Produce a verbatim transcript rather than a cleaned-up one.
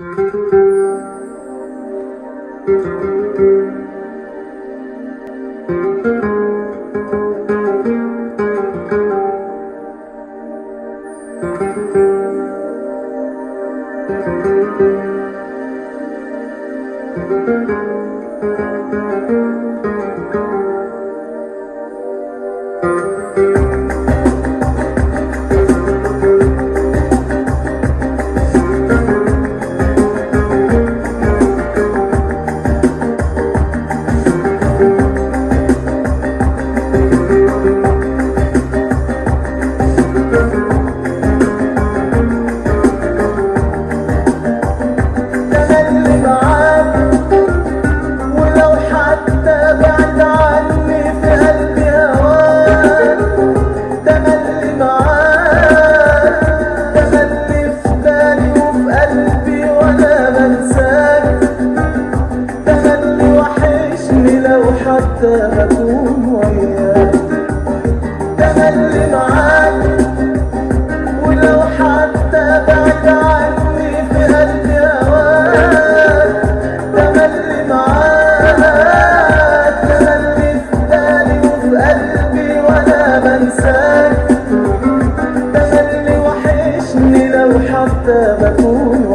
حتى أكون وياك، تملي معاك ولو حتى بعد عني في قلبي هواك، تملي معاك تملي في بالي وفي قلبي وأنا بنساك، تملي وحشني لو حتى بكون